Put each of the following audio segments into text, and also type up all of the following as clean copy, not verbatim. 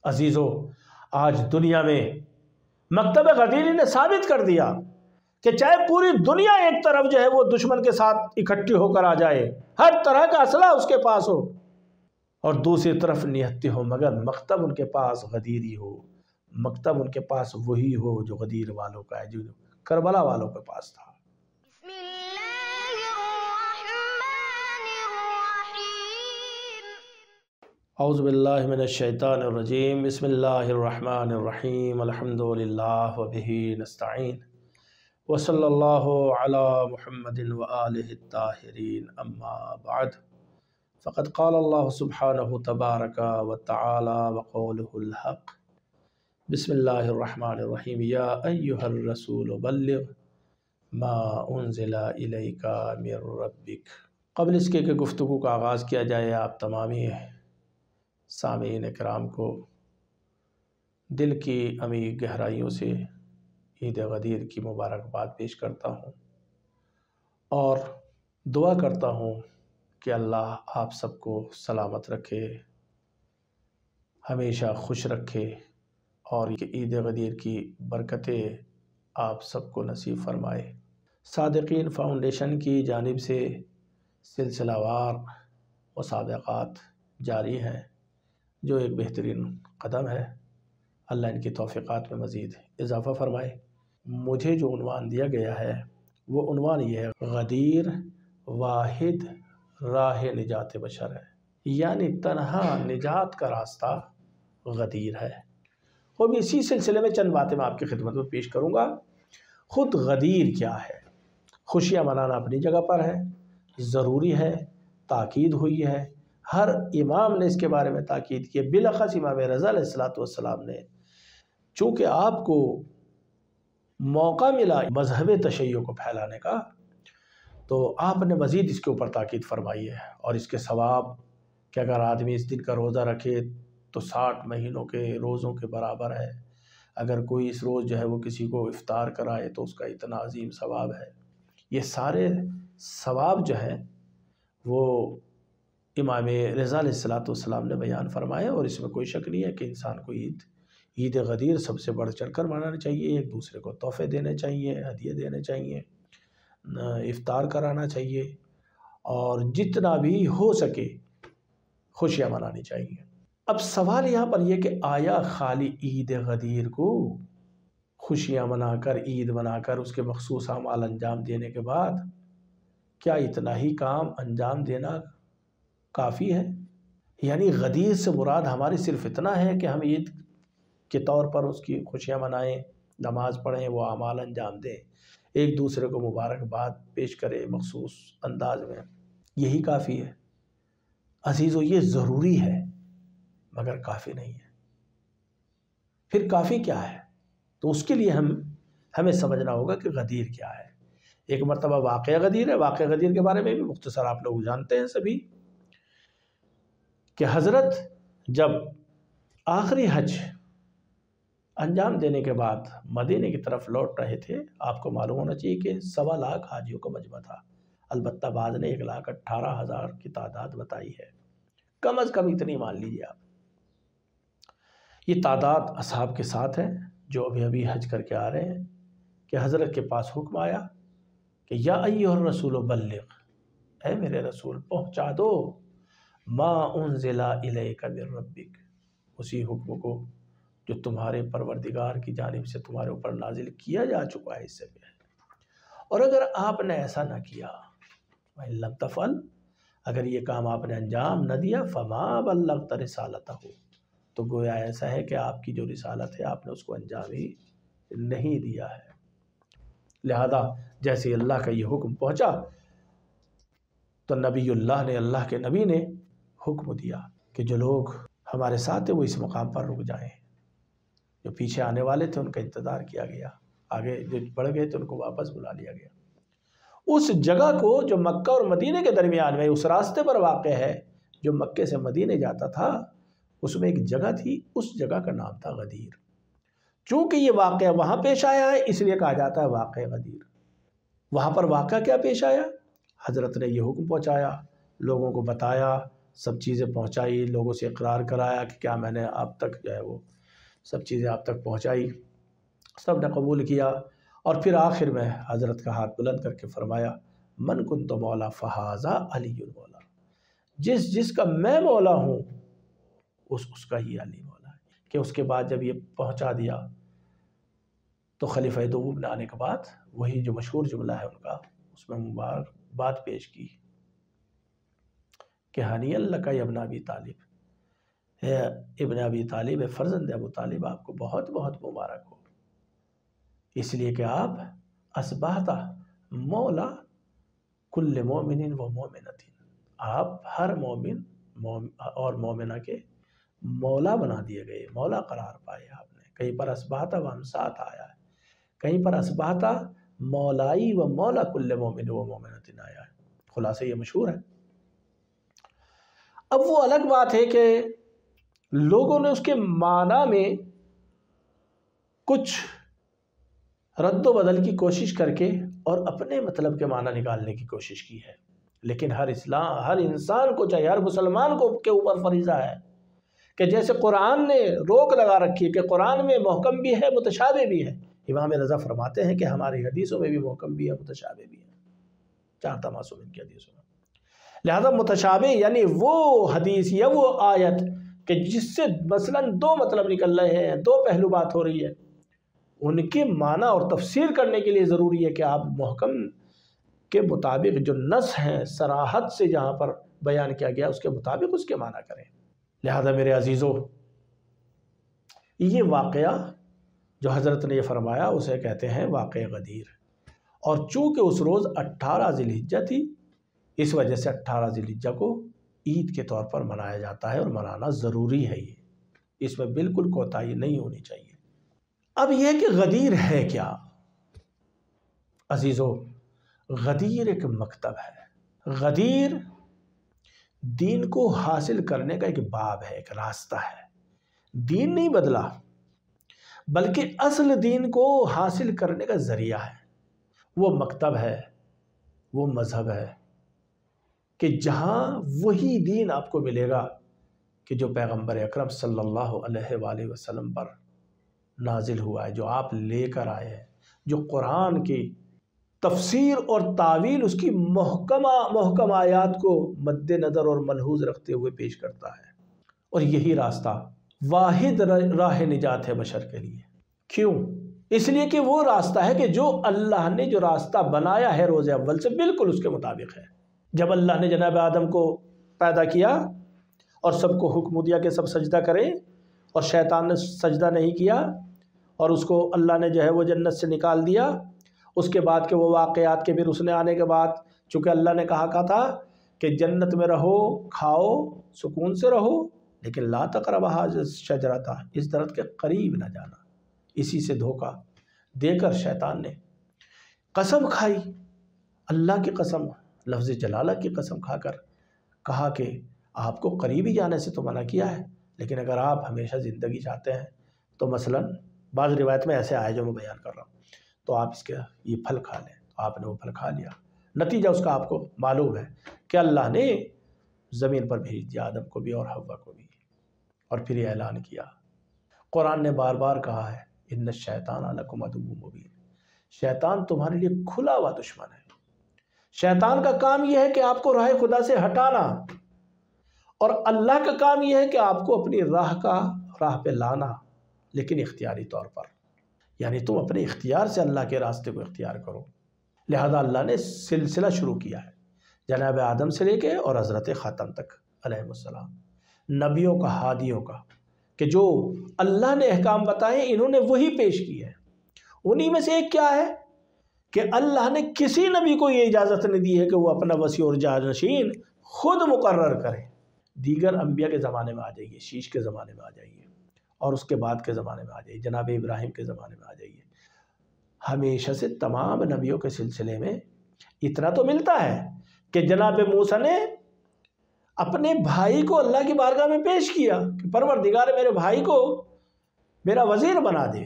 عزیزو، آج دنیا میں مکتب غدیری نے ثابت کر دیا کہ چاہے پوری دنیا ایک طرف جو ہے وہ دشمن کے ساتھ اکٹھی ہو کر آ جائے، ہر طرح کا اسلحہ اس کے پاس ہو، اور دوسری طرف نہتی ہو، مگر مکتب ان کے پاس غدیری ہو، مکتب ان کے پاس وہی ہو جو غدیر والوں کا ہے، جو کربلا والوں کے پاس تھا۔ اعوذ باللہ من الشیطان الرجیم، بسم اللہ الرحمن الرحیم، الحمدللہ وبہ نستعین، وصلی اللہ علی محمد وآلہ الطاہرین، اما بعد، فقد قال اللہ سبحانہ تبارک وتعالی وقولہ الحق، بسم اللہ الرحمن الرحیم، یا ایہا الرسول بلغ ما انزل الیک من ربک۔ قبل اس کے کہ گفتگو کا آغاز کیا جائے، آپ تمامی سامعین کرام کو دل کی عمیق گہرائیوں سے عید غدیر کی مبارکباد پیش کرتا ہوں اور دعا کرتا ہوں کہ اللہ آپ سب کو سلامت رکھے، ہمیشہ خوش رکھے، اور عید غدیر کی برکتیں آپ سب کو نصیب فرمائے۔ صادقین فاؤنڈیشن کی جانب سے سلسلہ وار مسابقات جاری ہیں، جو ایک بہترین قدم ہے۔ اللہ ان کی توفیقات میں مزید اضافہ فرمائے۔ مجھے جو عنوان دیا گیا ہے وہ عنوان یہ ہے، غدیر واحد راہ نجات بشر ہے، یعنی تنہا نجات کا راستہ غدیر ہے۔ اور بھی اسی سلسلے میں چند باتیں میں آپ کی خدمت میں پیش کروں گا۔ خود غدیر کیا ہے؟ خوشیاں منانا اپنی جگہ پر ہے، ضروری ہے، تاکید ہوئی ہے، ہر امام نے اس کے بارے میں تاکید کی ہے، بالاخص امام رضا علیہ السلام نے، چونکہ آپ کو موقع ملا مذہب تشیع کو پھیلانے کا، تو آپ نے مزید اس کے اوپر تاکید فرمائی ہے، اور اس کے ثواب کہ اگر آدمی اس دن کا روزہ رکھے تو 60 مہینوں کے روزوں کے برابر ہے، اگر کوئی اس روز جو ہے وہ کسی کو افطار کرائے تو اس کا اتنا عظیم ثواب ہے۔ یہ سارے ثواب جو ہیں وہ امام رضا علیہ السلام نے بیان فرمائے، اور اس میں کوئی شک نہیں ہے کہ انسان کو عید غدیر سب سے بڑھ چڑھ کر منانا چاہیے، ایک دوسرے کو تحفے دینے چاہیے، ہدیے دینے چاہیے، افطار کرانا چاہیے، اور جتنا بھی ہو سکے خوشیاں منانی چاہیے۔ اب سوال یہاں پر یہ کہ آیا خالی عید غدیر کو خوشیاں منا کر، عید منا کر، اس کے مخصوص اعمال انجام دینے کے بعد کیا اتنا ہی کام انجام دینا کافی ہے؟ یعنی غدیر سے مراد ہماری صرف اتنا ہے کہ ہم عید کے طور پر اس کی خوشیاں منائیں، نماز پڑھیں، وہ اعمال انجام دیں، ایک دوسرے کو مبارکباد پیش کریں مخصوص انداز میں، یہی کافی ہے؟ عزیزو، یہ ضروری ہے مگر کافی نہیں ہے۔ پھر کافی کیا ہے؟ تو اس کے لیے ہمیں سمجھنا ہوگا کہ غدیر کیا ہے۔ ایک مرتبہ واقعہ غدیر ہے، واقعہ غدیر کے بارے میں بھی مختصر آپ لوگ جانتے ہیں سبھی، کہ حضرت جب آخری حج انجام دینے کے بعد مدینے کی طرف لوٹ رہے تھے، آپ کو معلوم ہونا چاہیے کہ 1.25 لاکھ حاجیوں کا مجمع تھا، البتہ بعض نے 1,18,000 کی تعداد بتائی ہے، کم از کم اتنی مان لیجیے آپ۔ یہ تعداد اصحاب کے ساتھ ہے جو ابھی حج کر کے آ رہے ہیں، کہ حضرت کے پاس حکم آیا کہ یا ایھا الرسول بلغ، اے میرے رسول پہنچا دو ما انزل الیک من ربک، اسی حکم کو جو تمہارے پروردگار کی جانب سے تمہارے اوپر نازل کیا جا چکا ہے اس سے پہلے۔ اور اگر آپ نے ایسا نہ کیا، وَإِن لَمْ تَفْعَلْ، اگر یہ کام آپ نے انجام نہ دیا، فَمَا بَلَّغْتَ رِسَالَتَهُ، تو گویا ایسا ہے کہ آپ کی جو رسالت ہے آپ نے اس کو انجام ہی نہیں دیا ہے۔ لہذا جیسے اللہ کا یہ حکم پہنچا تو نبی اللہ نے، اللہ کے نبی نے حکم دیا کہ جو لوگ ہمارے ساتھ ہیں وہ اس مقام پر رک جائیں، جو پیچھے آنے والے تھے ان کا انتظار کیا گیا، آگے جو بڑھ گئے تھے ان کو واپس بلا لیا گیا۔ اس جگہ کو جو مکہ اور مدینے کے درمیان میں، اس راستے پر واقع ہے جو مکے سے مدینے جاتا تھا، اس میں ایک جگہ تھی، اس جگہ کا نام تھا غدیر۔ چونکہ یہ واقعہ وہاں پیش آیا ہے اس لیے کہا جاتا ہے واقعہ غدیر۔ وہاں پر واقعہ کیا پیش آیا؟ حضرت نے یہ حکم پہنچایا، لوگوں کو بتایا، سب چیزیں پہنچائی، لوگوں سے اقرار کرایا کہ کیا میں نے آپ تک جو ہے وہ سب چیزیں آپ تک پہنچائی، سب نے قبول کیا۔ اور پھر آخر میں حضرت کا ہاتھ بلند کر کے فرمایا من کنت مولا فہذا علی المولا، جس کا میں مولا ہوں اس کا ہی علی مولا ہے۔ کہ اس کے بعد جب یہ پہنچا دیا تو خلیفہ دوم نے آنے کے بعد وہی جو مشہور جملہ ہے ان کا، اس میں مبارک بات پیش کی کہ ہنی اللہ کا ابن ابی طالب، اے ابن ابی طالب، فرزند ابو طالب، آپ کو بہت بہت مبارک ہو، اس لیے کہ آپ اصبحت مولا کل مومن و مومنۃ، آپ ہر مومن اور مومنہ کے مولا بنا دیے گئے، مولا قرار پائے آپ نے۔ کہیں پر اصبحت و امسات آیا ہے، کہیں پر اصبحت مولائی و مولا کل مومن و مومنۃ آیا ہے۔ خلاصہ یہ مشہور ہے۔ اب وہ الگ بات ہے کہ لوگوں نے اس کے معنی میں کچھ رد و بدل کی کوشش کر کے اور اپنے مطلب کے معنی نکالنے کی کوشش کی ہے، لیکن ہر انسان کو، چاہے ہر مسلمان کو کے اوپر فریضہ ہے کہ جیسے قرآن نے روک لگا رکھی ہے کہ قرآن میں محکم بھی ہے متشابہ بھی ہے، امام رضا فرماتے ہیں کہ ہماری حدیثوں میں بھی محکم بھی ہے متشابہ بھی ہے، 4 تماسل ان کی حدیثوں میں۔ لہذا متشابہ یعنی وہ حدیث یا وہ آیت کہ جس سے مثلاً 2 مطلب نکل رہے ہیں، 2 پہلو بات ہو رہی ہے، ان کے معنی اور تفسیر کرنے کے لیے ضروری ہے کہ آپ محکم کے مطابق جو نص ہیں صراحت سے جہاں پر بیان کیا گیا اس کے مطابق اس کے معنی کریں۔ لہذا میرے عزیزو، یہ واقعہ جو حضرت نے یہ فرمایا اسے کہتے ہیں واقعہ غدیر، اور چونکہ اس روز 18 ذی الحجہ تھی، اس وجہ سے 18 ذی الحجہ کو عید کے طور پر منایا جاتا ہے، اور منانا ضروری ہے، یہ اس میں بالکل کوتاہی نہیں ہونی چاہیے۔ اب یہ کہ غدیر ہے کیا؟ عزیزو، غدیر ایک مکتب ہے، غدیر دین کو حاصل کرنے کا ایک باب ہے، ایک راستہ ہے۔ دین نہیں بدلا بلکہ اصل دین کو حاصل کرنے کا ذریعہ ہے، وہ مکتب ہے، وہ مذہب ہے کہ جہاں وہی دین آپ کو ملے گا کہ جو پیغمبر اکرم صلی اللہ علیہ وآلہ وسلم پر نازل ہوا ہے، جو آپ لے کر آئے ہیں، جو قرآن کی تفسیر اور تعویل اس کی محکم آیات کو مد نظر اور ملحوظ رکھتے ہوئے پیش کرتا ہے۔ اور یہی راستہ واحد راہ نجات ہے بشر کے لیے۔ کیوں؟ اس لیے کہ وہ راستہ ہے کہ جو اللہ نے جو راستہ بنایا ہے روز اول سے بالکل اس کے مطابق ہے۔ جب اللہ نے جناب آدم کو پیدا کیا اور سب کو حکم دیا کہ سب سجدہ کریں، اور شیطان نے سجدہ نہیں کیا اور اس کو اللہ نے جو ہے وہ جنت سے نکال دیا، اس کے بعد کے وہ واقعات کے پھر اس نے آنے کے بعد چونکہ اللہ نے کہا تھا کہ جنت میں رہو، کھاؤ، سکون سے رہو، لیکن لا تقربا ھذہ الشجرۃ، اس درخت کے قریب نہ جانا، اسی سے دھوکہ دے کر شیطان نے قسم کھائی، اللہ کی قسم، لفظ جلالہ کی قسم کھا کر کہا کہ آپ کو قریبی جانے سے تو منع کیا ہے، لیکن اگر آپ ہمیشہ زندگی چاہتے ہیں تو مثلاً بعض روایت میں ایسے آئے جو میں بیان کر رہا ہوں، تو آپ اس کے یہ پھل کھا لیں۔ تو آپ نے وہ پھل کھا لیا، نتیجہ اس کا آپ کو معلوم ہے کہ اللہ نے زمین پر بھیج دیا آدم کو بھی اور حوا کو بھی، اور پھر یہ اعلان کیا، قرآن نے بار بار کہا ہے ان الشیطان لکم عدو مبین، شیطان تمہارے لیے کھلا ہوا دشمن ہے۔ شیطان کا کام یہ ہے کہ آپ کو راہ خدا سے ہٹانا، اور اللہ کا کام یہ ہے کہ آپ کو اپنی راہ پہ لانا، لیکن اختیاری طور پر، یعنی تم اپنے اختیار سے اللہ کے راستے کو اختیار کرو۔ لہذا اللہ نے سلسلہ شروع کیا ہے جناب آدم سے لے کے اور حضرت خاتم تک علیہ السلام، نبیوں کا، ہادیوں کا، کہ جو اللہ نے احکام بتائے انہوں نے وہی پیش کی ہے۔ انہی میں سے ایک کیا ہے کہ اللہ نے کسی نبی کو یہ اجازت نہیں دی ہے کہ وہ اپنا وسیع اور جانشین خود مقرر کرے۔ دیگر انبیاء کے زمانے میں آ جائیے، شیش کے زمانے میں آ جائیے، اور اس کے بعد کے زمانے میں آ جائیے، جناب ابراہیم کے زمانے میں آ جائیے، ہمیشہ سے تمام نبیوں کے سلسلے میں اتنا تو ملتا ہے کہ جناب موسیٰ نے اپنے بھائی کو اللہ کی بارگاہ میں پیش کیا کہ پروردگار میرے بھائی کو میرا وزیر بنا دے،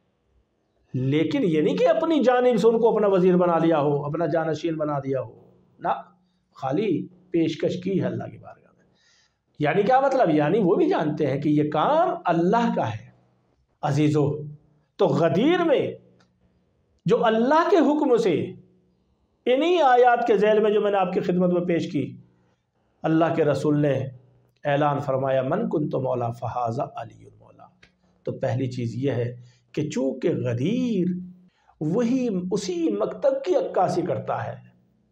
لیکن یہ نہیں کہ اپنی جانب سے ان کو اپنا وزیر بنا لیا ہو، اپنا جانشین بنا دیا ہو، نہ، خالی پیشکش کی ہے اللہ کی بارگاہ میں یعنی کیا مطلب؟ یعنی وہ بھی جانتے ہیں کہ یہ کام اللہ کا ہے۔ عزیزو، تو غدیر میں جو اللہ کے حکم سے انہی آیات کے ذیل میں جو میں نے آپ کی خدمت میں پیش کی، اللہ کے رسول نے اعلان فرمایا من کنت مولا فہذا علی المولا۔ تو پہلی چیز یہ ہے کہ چونکہ غدیر وہی اسی مکتب کی عکاسی کرتا ہے،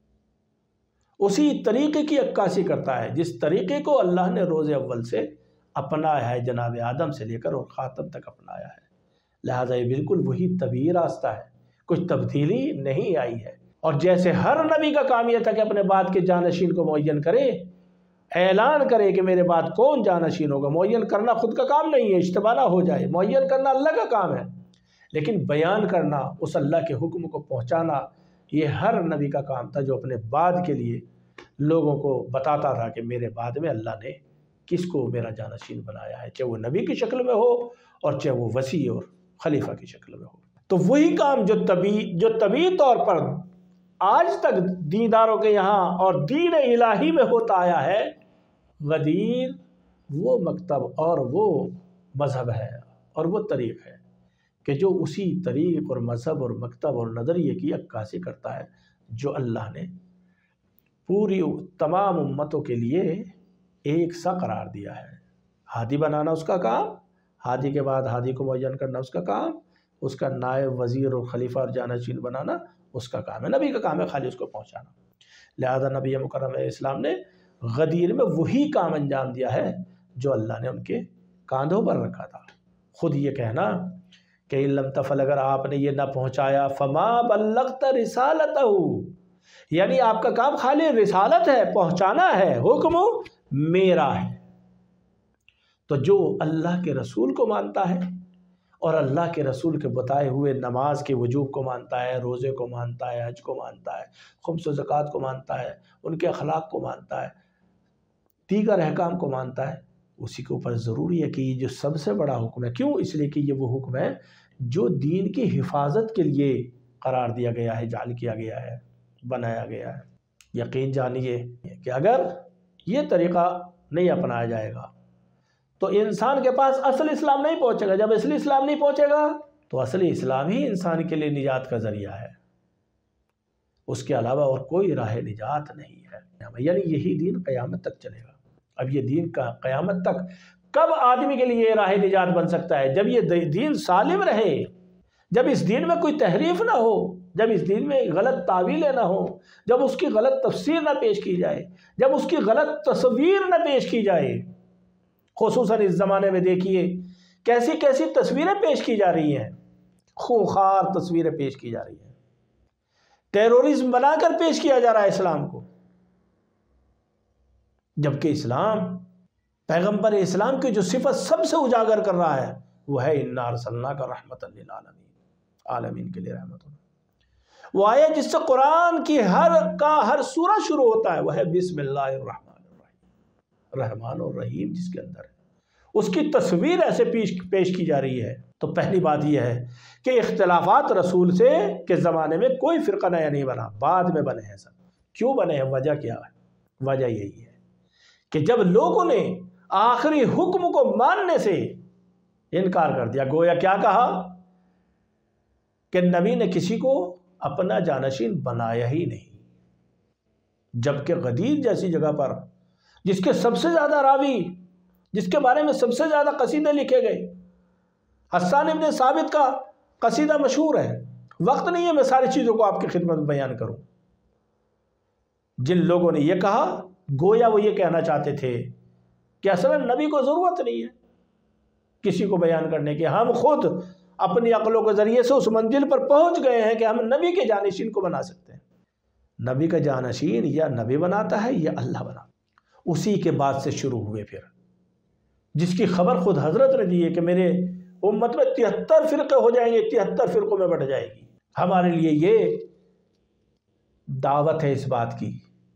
اسی طریقے کی عکاسی کرتا ہے جس طریقے کو اللہ نے روز اول سے اپنایا ہے، جناب آدم سے لے کر اور خاتم تک اپنایا ہے، لہٰذا یہ بالکل وہی طبیعی راستہ ہے، کچھ تبدیلی نہیں آئی ہے۔ اور جیسے ہر نبی کا کام یہ تھا کہ اپنے بعد کے جانشین کو معین کرے، اعلان کرے کہ میرے بعد کون جانشین ہوگا۔ معین کرنا خود کا کام نہیں ہے، اشتباہ نہ ہو جائے، معین کرنا اللہ کا کام ہے، لیکن بیان کرنا، اس اللہ کے حکم کو پہنچانا، یہ ہر نبی کا کام تھا جو اپنے بعد کے لیے لوگوں کو بتاتا تھا کہ میرے بعد میں اللہ نے کس کو میرا جانشین بنایا ہے، چاہے وہ نبی کی شکل میں ہو اور چاہے وہ وصی اور خلیفہ کی شکل میں ہو۔ تو وہی کام جو طبیعی طور پر آج تک دینداروں کے یہاں اور دین الہی میں ہوتا آیا ہے، غدیر وہ مکتب اور وہ مذہب ہے اور وہ طریق ہے کہ جو اسی طریق اور مذہب اور مکتب اور نظریے کی عکاسی کرتا ہے جو اللہ نے پوری تمام امتوں کے لیے ایک سا قرار دیا ہے۔ ہادی بنانا اس کا کام، ہادی کے بعد ہادی کو معین کرنا اس کا کام، اس کا نائب وزیر اور خلیفہ اور جانشین بنانا اس کا کام ہے، نبی کا کام ہے خالی اس کو پہنچانا۔ لہذا نبی مکرم اسلام نے غدیر میں وہی کام انجام دیا ہے جو اللہ نے ان کے کاندھوں پر رکھا تھا۔ خود یہ کہنا کہ ان لم تفعل، اگر آپ نے یہ نہ پہنچایا، فما بلغت رسالتہ، یعنی آپ کا کام خالی رسالت ہے، پہنچانا ہے، حکم میرا ہے۔ تو جو اللہ کے رسول کو مانتا ہے اور اللہ کے رسول کے بتائے ہوئے نماز کے وجوب کو مانتا ہے، روزے کو مانتا ہے، حج کو مانتا ہے، خمس و زکوٰۃ کو مانتا ہے، ان کے اخلاق کو مانتا ہے، دیگر احکام کو مانتا ہے، اسی کے اوپر ضروری ہے کہ یہ جو سب سے بڑا حکم ہے، کیوں؟ اس لیے کہ یہ وہ حکم ہے جو دین کی حفاظت کے لیے قرار دیا گیا ہے، جعل کیا گیا ہے، بنایا گیا ہے۔ یقین جانیے کہ اگر یہ طریقہ نہیں اپنایا جائے گا تو انسان کے پاس اصل اسلام نہیں پہنچے گا۔ جب اصلی اسلام نہیں پہنچے گا تو اصلی اسلام ہی انسان کے لیے نجات کا ذریعہ ہے، اس کے علاوہ اور کوئی راہ نجات نہیں ہے۔ یعنی یہی دین قیامت تک چلے گا۔ اب یہ دین کا قیامت تک کب آدمی کے لیے راہ نجات بن سکتا ہے؟ جب یہ دین سالم رہے، جب اس دین میں کوئی تحریف نہ ہو، جب اس دین میں غلط تعویلیں نہ ہوں، جب اس کی غلط تفسیر نہ پیش کی جائے، جب اس کی غلط تصویر نہ پیش کی جائے۔ خصوصاً اس زمانے میں دیکھیے کیسی کیسی تصویریں پیش کی جا رہی ہیں، خوخار تصویریں پیش کی جا رہی ہیں، ٹیرورزم بنا کر پیش کیا جا رہا ہے اسلام کو، جبکہ اسلام، پیغمبر اسلام کی جو صفت سب سے اجاگر کر رہا ہے وہ ہے انا ارسلناک رحمۃ للعالمین، عالمین کے لیے رحمت ہونا۔ وہ آیا جس سے قرآن کی ہر سورہ شروع ہوتا ہے وہ ہے بسم اللہ الرحمن الرحیم، رحمان اور رحیم جس کے اندر ہے، اس کی تصویر ایسے پیش کی جا رہی ہے۔ تو پہلی بات یہ ہے کہ اختلافات رسول سے کے زمانے میں کوئی فرقہ نیا نہیں بنا، بعد میں بنے ہیں سب۔ کیوں بنے ہیں؟ وجہ کیا ہے؟ وجہ یہی ہے کہ جب لوگوں نے آخری حکم کو ماننے سے انکار کر دیا، گویا کیا کہا کہ نبی نے کسی کو اپنا جانشین بنایا ہی نہیں، جبکہ غدیر جیسی جگہ پر جس کے سب سے زیادہ راوی، جس کے بارے میں سب سے زیادہ قصیدے لکھے گئے، حسان ابن ثابت کا قصیدہ مشہور ہے، وقت نہیں ہے میں ساری چیزوں کو آپ کی خدمت میں بیان کروں۔ جن لوگوں نے یہ کہا گویا وہ یہ کہنا چاہتے تھے کہ اصلا نبی کو ضرورت نہیں ہے کسی کو بیان کرنے کی، ہم خود اپنی عقلوں کے ذریعے سے اس منزل پر پہنچ گئے ہیں کہ ہم نبی کے جانشین کو بنا سکتے ہیں۔ نبی کا جانشین یا نبی بناتا ہے یا اللہ بناتا ہے، اسی کے بعد سے شروع ہوئے پھر، جس کی خبر خود حضرت نے دی ہے کہ میرے امت میں 73 فرقے ہو جائیں گے، 73 فرقوں میں بٹ جائے گی۔ ہمارے لیے یہ دعوت ہے اس بات کی،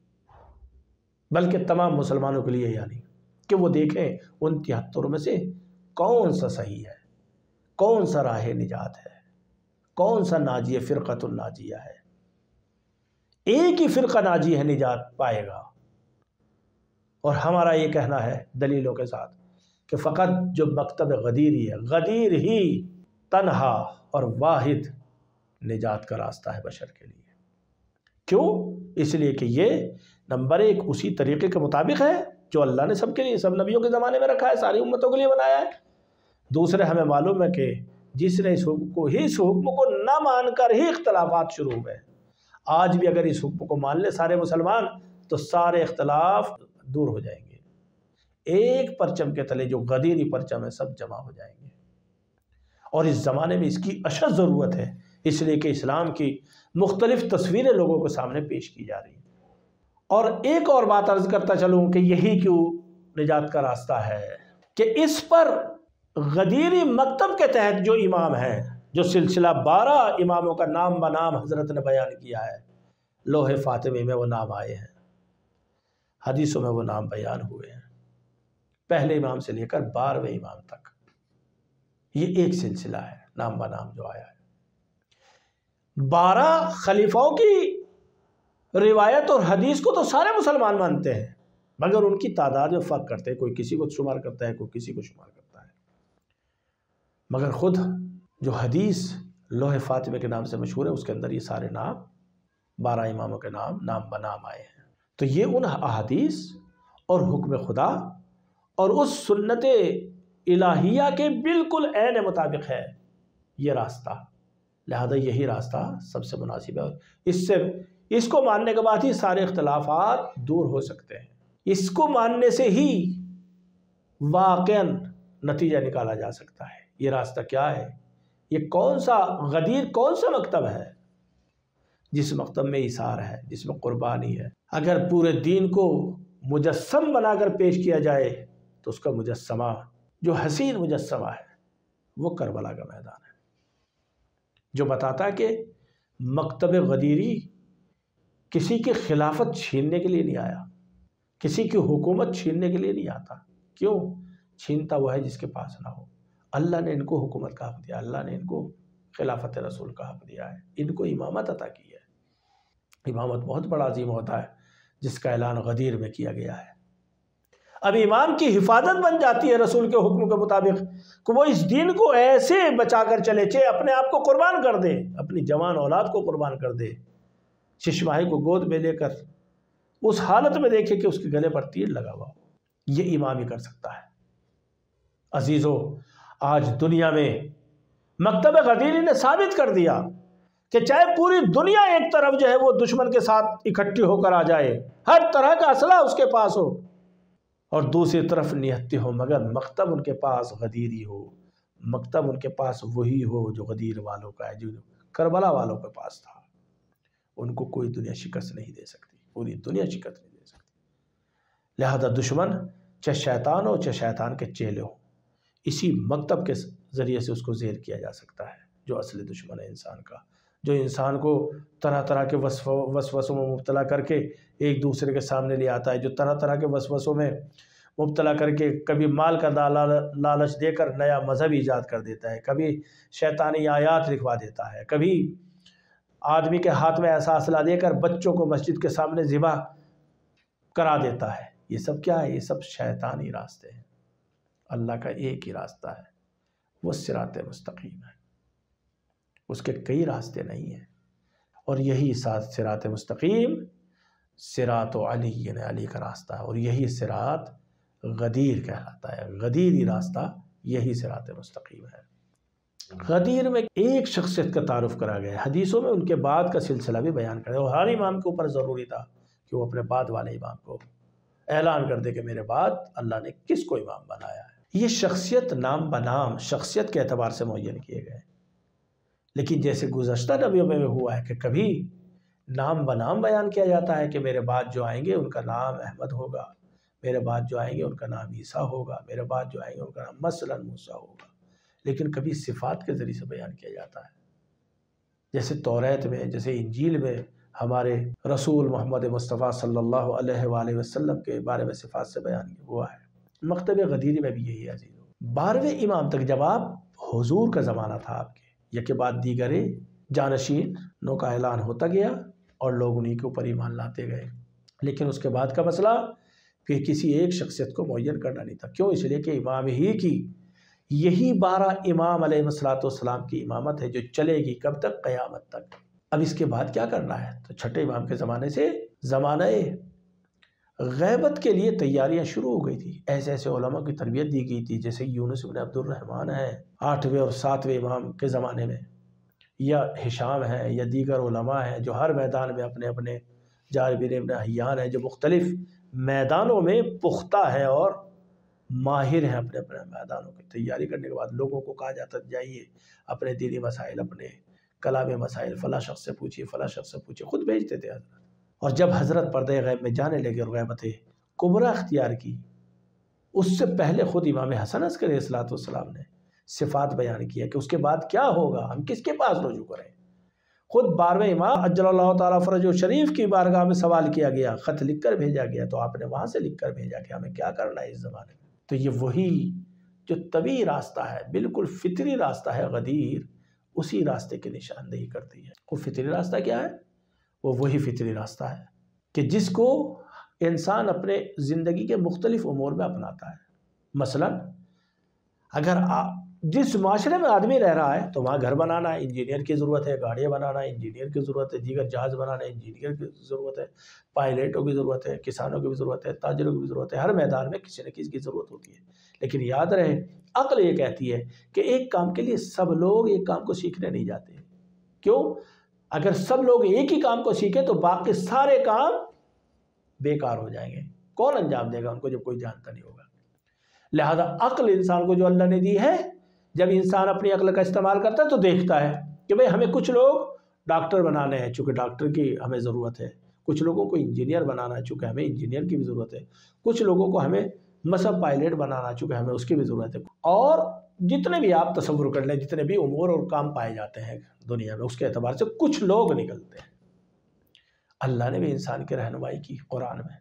بلکہ تمام مسلمانوں کے لیے، یعنی کہ وہ دیکھیں ان 73 میں سے کون سا صحیح ہے، کون سا راہ نجات ہے، کون سا ناجی فرقۃ الناجیہ ہے۔ ایک ہی فرقہ ناجی ہے، نجات پائے گا، اور ہمارا یہ کہنا ہے دلیلوں کے ساتھ کہ فقط جو مکتب غدیر ہی ہے، غدیر ہی تنہا اور واحد نجات کا راستہ ہے بشر کے لیے۔ کیوں؟ اس لیے کہ یہ نمبر ایک اسی طریقے کے مطابق ہے جو اللہ نے سب کے لیے، سب نبیوں کے زمانے میں رکھا ہے، ساری امتوں کے لیے بنایا ہے۔ دوسرے ہمیں معلوم ہے کہ جس نے اس حکم کو نہ مان کر ہی اختلافات شروع ہوئے، آج بھی اگر اس حکم کو مان لے سارے مسلمان تو سارے اختلاف دور ہو جائیں گے، ایک پرچم کے تلے جو غدیری پرچم ہے سب جمع ہو جائیں گے۔ اور اس زمانے میں اس کی اشد ضرورت ہے، اس لیے کہ اسلام کی مختلف تصویریں لوگوں کے سامنے پیش کی جا رہی ہیں۔ اور ایک اور بات عرض کرتا چلوں کہ یہی کیوں نجات کا راستہ ہے کہ اس پر غدیری مکتب کے تحت جو امام ہیں، جو سلسلہ 12 اماموں کا نام بنام حضرت نے بیان کیا ہے، لوح فاطمی میں وہ نام آئے ہیں، حدیثوں میں وہ نام بیان ہوئے ہیں، پہلے امام سے لے کر 12ویں امام تک یہ ایک سلسلہ ہے نام بنام جو آیا ہے۔ 12 خلیفوں کی روایت اور حدیث کو تو سارے مسلمان مانتے ہیں، مگر ان کی تعداد میں فرق کرتے ہیں، کوئی کسی کو شمار کرتا ہے، کوئی کسی کو شمار کرتا ہے، مگر خود جو حدیث لوح فاطمہ کے نام سے مشہور ہے اس کے اندر یہ سارے نام 12 اماموں کے نام بنام آئے ہیں۔ تو یہ ان احادیث اور حکم خدا اور اس سنت الہیہ کے بالکل عین مطابق ہے یہ راستہ، لہذا یہی راستہ سب سے مناسب ہے، اور اس کو ماننے کے بعد ہی سارے اختلافات دور ہو سکتے ہیں، اس کو ماننے سے ہی واقعاً نتیجہ نکالا جا سکتا ہے۔ یہ راستہ کیا ہے؟ یہ کون سا غدیر کون سا مکتب ہے؟ جس مکتب میں ایثار ہے، جس میں قربانی ہے۔ اگر پورے دین کو مجسم بنا کر پیش کیا جائے تو اس کا مجسمہ جو حسین مجسمہ ہے وہ کربلا کا میدان ہے، جو بتاتا ہے کہ مکتب غدیری کسی کی خلافت چھیننے کے لیے نہیں آیا، کسی کی حکومت چھیننے کے لیے نہیں آتا۔ کیوں؟ چھینتا وہ ہے جس کے پاس نہ ہو۔ اللہ نے ان کو حکومت کا حق دیا، اللہ نے ان کو خلافت رسول کا حق دیا ہے، ان کو امامت عطا کی ہے۔ امامت بہت بڑا عظیم ہوتا ہے جس کا اعلان غدیر میں کیا گیا ہے۔ اب امام کی حفاظت بن جاتی ہے رسول کے حکم کے مطابق کہ وہ اس دین کو ایسے بچا کر چلے، چاہے اپنے آپ کو قربان کر دے، اپنی جوان اولاد کو قربان کر دے، ششماہی کو گود میں لے کر اس حالت میں دیکھے کہ اس کے گلے پر تیر لگا ہوا ہو۔ یہ امام ہی کر سکتا ہے۔ عزیزو، آج دنیا میں مکتب غدیری نے ثابت کر دیا کہ چاہے پوری دنیا ایک طرف جو ہے وہ دشمن کے ساتھ اکٹھی ہو کر آ جائے، ہر طرح کا اسلحہ اس کے پاس ہو، اور دوسری طرف نہتی ہو، مگر مکتب ان کے پاس غدیری ہو، مکتب ان کے پاس وہی ہو جو غدیر والوں کا ہے، جو کربلا والوں کے پاس تھا۔ ان کو کوئی دنیا شکست نہیں دے سکتی، پوری دنیا شکست نہیں دے سکتی۔ لہذا دشمن چاہے شیطان ہو، چاہے شیطان کے چیلے ہو، اسی مکتب کے ذریعے سے اس کو زیر کیا جا سکتا ہے، جو اصل دشمن ہے انسان کا، جو انسان کو طرح طرح کے وسوسوں میں مبتلا کر کے ایک دوسرے کے سامنے لے آتا ہے، جو طرح طرح کے وسوسوں میں مبتلا کر کے کبھی مال کا لالچ دے کر نیا مذہب ایجاد کر دیتا ہے، کبھی شیطانی آیات لکھوا دیتا ہے، کبھی آدمی کے ہاتھ میں ایسا اسلحہ دے کر بچوں کو مسجد کے سامنے ذبح کرا دیتا ہے۔ یہ سب کیا ہے؟ یہ سب شیطانی راستے ہیں۔ اللہ کا ایک ہی راستہ ہے، وہ صراط مستقیم ہے، اس کے کئی راستے نہیں ہیں، اور یہی صراط مستقیم صراط علی، یعنی علی کا راستہ ہے، اور یہی صراط غدیر کہلاتا ہے۔ غدیری راستہ یہی صراط مستقیم ہے۔ غدیر میں ایک شخصیت کا تعارف کرا گیا ہے، حدیثوں میں ان کے بعد کا سلسلہ بھی بیان کرا ہے، اور ہر امام کے اوپر ضروری تھا کہ وہ اپنے بعد والے امام کو اعلان کر دے کہ میرے بعد اللہ نے کس کو امام بنایا ہے۔ یہ شخصیت نام بنام شخصیت کے اعتبار سے معین کیے گئے، لیکن جیسے گزشتہ نبیوں میں ہوا ہے کہ کبھی نام بنام بیان کیا جاتا ہے کہ میرے بعد جو آئیں گے ان کا نام احمد ہوگا، میرے بعد جو آئیں گے ان کا نام عیسیٰ ہوگا، میرے بعد جو آئیں گے ان کا نام مثلاً موسیٰ ہوگا، لیکن کبھی صفات کے ذریعے سے بیان کیا جاتا ہے، جیسے توریت میں، جیسے انجیل میں ہمارے رسول محمد مصطفیٰ صلی اللہ علیہ وآلہ وسلم کے بارے میں صفات سے بیان ہوا ہے۔ مکتب غدیری میں بھی یہی ہے عزیزو۔ 12ویں امام تک جب آپ حضور کا زمانہ تھا آپ کے، یکے بعد دیگرے جانشینوں کا اعلان ہوتا گیا اور لوگ انہی کے اوپر ایمان لاتے گئے، لیکن اس کے بعد کا مسئلہ کہ کسی ایک شخصیت کو معین کرنا نہیں تھا۔ کیوں؟ اس لیے کہ امام ہی کی یہی 12 امام علیہ السلام کی امامت ہے جو چلے گی کب تک؟ قیامت تک۔ اب اس کے بعد کیا کرنا ہے؟ تو چھٹے امام کے زمانے سے زمانہ غیبت کے لیے تیاریاں شروع ہو گئی تھی۔ ایسے ایسے علماء کی تربیت دی گئی تھی، جیسے یونس بن عبد الرحمن ہے 8ویں اور 7ویں امام کے زمانے میں، یا ہشام ہے، یا دیگر علماء ہیں جو ہر میدان میں اپنے اپنے، جابر بن حیان ہے جو مختلف میدانوں میں پختہ ہیں اور ماہر ہیں اپنے اپنے میدانوں کی تیاری کرنے کے بعد لوگوں کو کہا جاتا جائیے اپنے دینی مسائل، اپنے کلامی مسائل فلاں شخص سے پوچھیے، فلاں شخص سے پوچھیے، خود بھیجتے تھے حضرت۔ اور جب حضرت پردہ غیب میں جانے لگے اور غیبت کبریٰ اختیار کی، اس سے پہلے خود امام حسن عسکری علیہ السلام نے صفات بیان کیا کہ اس کے بعد کیا ہوگا، ہم کس کے پاس رجوع کریں۔ خود 12ویں امام عجل اللہ تعالیٰ فرجہ شریف کی بارگاہ میں سوال کیا گیا، خط لکھ کر بھیجا گیا، تو آپ نے وہاں سے لکھ کر بھیجا کہ ہمیں کیا کرنا ہے اس زمانے میں۔ تو یہ وہی جو طبعی راستہ ہے، بالکل فطری راستہ ہے غدیر، اسی راستے کی نشاندہی کرتی ہے۔ وہ فطری راستہ کیا ہے؟ وہ وہی فطری راستہ ہے کہ جس کو انسان اپنے زندگی کے مختلف امور میں اپناتا ہے۔ مثلا اگر جس معاشرے میں آدمی رہ رہا ہے تو وہاں گھر بنانا ہے، انجینئر کی ضرورت ہے، گاڑیاں بنانا ہے، انجینئر کی ضرورت ہے، دیگر جہاز بنانا ہے، انجینئر کی ضرورت ہے، پائلٹوں کی ضرورت ہے، کسانوں کی بھی ضرورت ہے، تاجروں کی بھی ضرورت ہے، ہر میدان میں کسی نہ کسی کی ضرورت ہوتی ہے۔ لیکن یاد رہے، عقل یہ کہتی ہے کہ ایک کام کے لیے سب لوگ ایک کام کو سیکھنے نہیں جاتے۔ کیوں؟ اگر سب لوگ ایک ہی کام کو سیکھیں تو باقی سارے کام بیکار ہو جائیں گے۔ کون انجام دے گا ان کو جب کوئی جانتا نہیں ہوگا؟ لہذا عقل انسان کو جو اللہ نے دی ہے، جب انسان اپنی عقل کا استعمال کرتا ہے تو دیکھتا ہے کہ بھئی ہمیں کچھ لوگ ڈاکٹر بنانے ہیں، چونکہ ڈاکٹر کی ہمیں ضرورت ہے، کچھ لوگوں کو انجینئر بنانا ہے چونکہ ہمیں انجینئر کی بھی ضرورت ہے، کچھ لوگوں کو ہمیں مثلا پائلٹ بنانا ہے چونکہ ہمیں اس کی بھی ضرورت ہے، اور جتنے بھی آپ تصور کر لیں، جتنے بھی امور اور کام پائے جاتے ہیں دنیا میں، اس کے اعتبار سے کچھ لوگ نکلتے ہیں۔ اللہ نے بھی انسان کی رہنمائی کی قرآن میں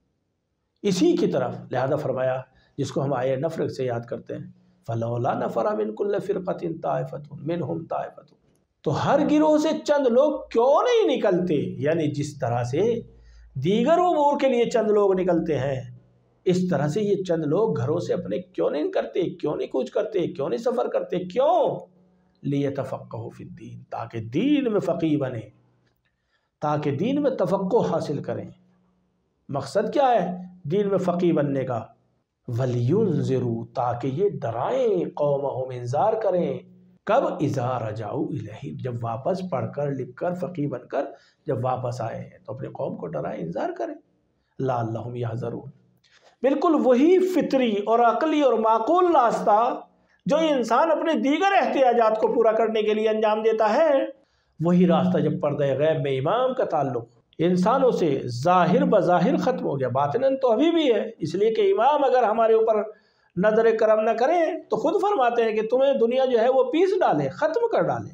اسی کی طرف، لہذا فرمایا جس کو ہم آیہ نفر سے یاد کرتے ہیں، فَلَوْلَا نَفَرَ مِن كُلِّ فِرْقَةٍ طَائِفَةٌ مِّنْهُمْ طَائِفَةٌ، تو ہر گروہ سے چند لوگ کیوں نہیں نکلتے؟ یعنی جس طرح سے دیگر امور کے لیے چند لوگ نکلتے ہیں، اس طرح سے یہ چند لوگ گھروں سے اپنے کیوں نہیں کرتے، کیوں نہیں کوچ کرتے، کیوں نہیں سفر کرتے؟ کیوں؟ لِيَتَفَقَّهُوا فِي الدِّينِ، تاکہ دین میں فقیہ بنے، تاکہ دین میں تفقہ حاصل کریں۔ مقصد کیا ہے دین میں فقیہ بننے کا؟ وَلْيُنذِرُوا، تاکہ یہ ڈرائیں، قومہم، انذار کریں، کب؟ اِذَا رَجَعُوا إِلَيْهِمْ، جب واپس پڑھ کر لکھ کر فقیہ بن کر جب واپس آئے ہیں تو اپنے قوم کو ڈرائیں، انذار کریں، لَعَلَّهُمْ يَحْذَرُونَ۔ بالکل وہی فطری اور عقلی اور معقول راستہ جو انسان اپنے دیگر احتیاجات کو پورا کرنے کے لیے انجام دیتا ہے، وہی راستہ جب پردہ غیب میں امام کا تعلق انسانوں سے ظاہر بظاہر ختم ہو گیا، باطناً تو ابھی بھی ہے، اس لیے کہ امام اگر ہمارے اوپر نظر کرم نہ کریں تو خود فرماتے ہیں کہ تمہیں دنیا جو ہے وہ پیس ڈالے، ختم کر ڈالے،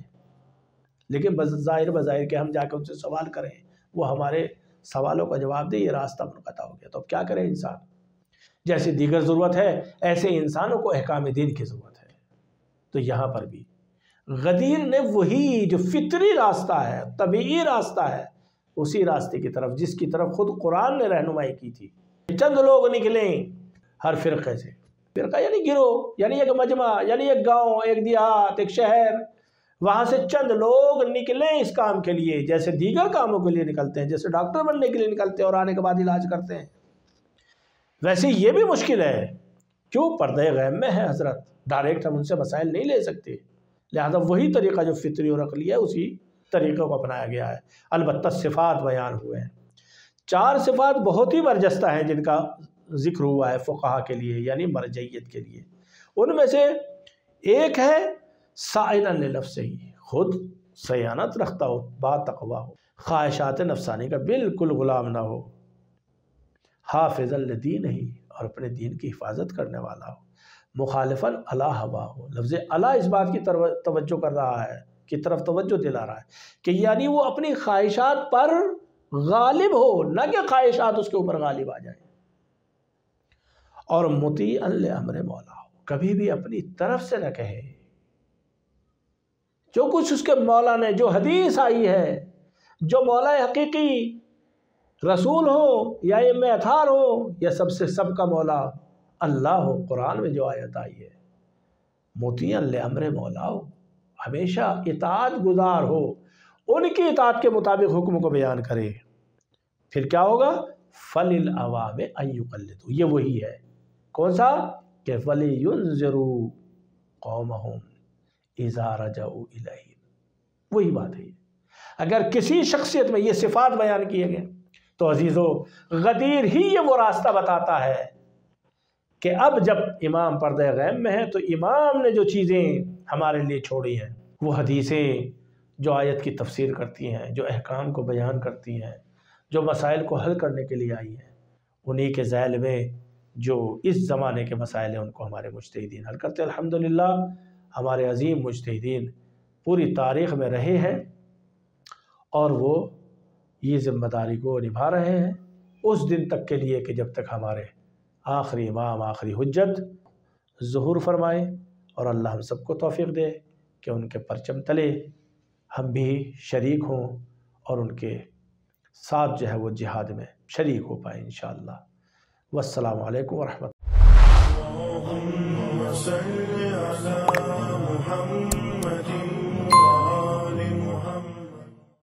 لیکن ظاہر بظاہر کہ ہم جا کے ان سے سوال کریں، وہ ہمارے سوالوں کا جواب دے، یہ راستہ منقطع ہو گیا۔ تو اب کیا کرے انسان؟ جیسے دیگر ضرورت ہے ایسے انسانوں کو احکام دین کی ضرورت ہے۔ تو یہاں پر بھی غدیر نے وہی جو فطری راستہ ہے، طبیعی راستہ ہے، اسی راستے کی طرف جس کی طرف خود قرآن نے رہنمائی کی تھی، چند لوگ نکلیں ہر فرقے سے، فرقہ یعنی گروہ، یعنی ایک مجمع، یعنی ایک گاؤں، ایک دیہات، ایک شہر، وہاں سے چند لوگ نکلیں اس کام کے لیے، جیسے دیگر کاموں کے لیے نکلتے ہیں، جیسے ڈاکٹر بننے کے لیے نکلتے ہیں اور آنے کے بعد علاج کرتے ہیں، ویسے یہ بھی مشکل ہے۔ کیوں؟ پردہ غیب میں ہے حضرت، ڈائریکٹ ہم ان سے مسائل نہیں لے سکتے، لہذا وہی طریقہ جو فطری اور عقلی ہے اسی طریقے کو اپنایا گیا ہے۔ البتہ صفات بیان ہوئے ہیں، 4 صفات بہت ہی برجستہ ہیں جن کا ذکر ہوا ہے فقہا کے لیے، یعنی مرجعیت کے لیے۔ ان میں سے ایک ہے سائلا لنفسہ، خود سیانت رکھتا ہو، با تقویٰ ہو، خواہشات نفسانی کا بالکل غلام نہ ہو، حافظا لدینہ، اور اپنے دین کی حفاظت کرنے والا ہو، مخالفا علی ہوا ہو، لفظ علی اس بات کی توجہ کر رہا ہے، کی طرف توجہ دلا رہا ہے کہ یعنی وہ اپنی خواہشات پر غالب ہو، نہ کہ خواہشات اس کے اوپر غالب آ جائیں، اور مطیعا لامر مولا ہو، کبھی بھی اپنی طرف سے نہ کہے، جو کچھ اس کے مولا نے، جو حدیث آئی ہے، جو مولا حقیقی رسول ہو یا ائمہ اطہار ہو یا سب کا مولا اللہ ہو۔ قرآن میں جو آیت آئی ہے مطیعا لامر مولا ہو، ہمیشہ اطاعت گزار ہو، ان کی اطاعت کے مطابق حکم کو بیان کرے، پھر کیا ہوگا؟ فَلِلْعَوَامِ أَن يُقَلِّدُوا، یہ وہی ہے کون سا کہ وَلِيُنذِرُوا قَوْمَهُمْ إِذَا رَجَعُوا إِلَيْهِمْ، وہی بات ہے۔ اگر کسی شخصیت میں یہ صفات بیان کیے گئے تو عزیزو غدیر ہی یہ وہ راستہ بتاتا ہے کہ اب جب امام پردہ غیب میں ہے تو امام نے جو چیزیں ہمارے لیے چھوڑی ہیں، وہ حدیثیں جو آیت کی تفسیر کرتی ہیں، جو احکام کو بیان کرتی ہیں، جو مسائل کو حل کرنے کے لیے آئی ہیں، انہی کے ذیل میں جو اس زمانے کے مسائل ہیں ان کو ہمارے مجتہدین حل کرتے ہیں۔ الحمدللہ ہمارے عظیم مجتہدین پوری تاریخ میں رہے ہیں اور وہ یہ ذمہ داری کو نبھا رہے ہیں اس دن تک کے لیے کہ جب تک ہمارے آخری امام آخری حجت ظہور فرمائے، اور اللہ ہم سب کو توفیق دے کہ ان کے پرچم تلے ہم بھی شریک ہوں اور ان کے ساتھ جو ہے وہ جہاد میں شریک ہو پائیں انشاءاللہ۔ والسلام علیکم ورحمۃ اللہ۔